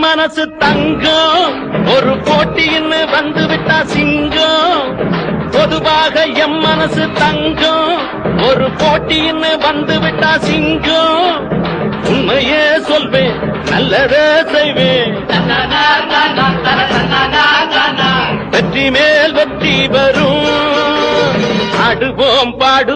மனசு தங்கம் ஒரு போட்டின்னு வந்து விட்டா சிங்கம் பொதுவாக எம் மனசு தங்கம் ஒரு போட்டின்னு வந்து விட்டா சிங்கம் உண்மையே சொல்வேன் நல்லதே செய்வேன் வெற்றி மேல் வெற்றி வரும் ஆடுவோம் பாடு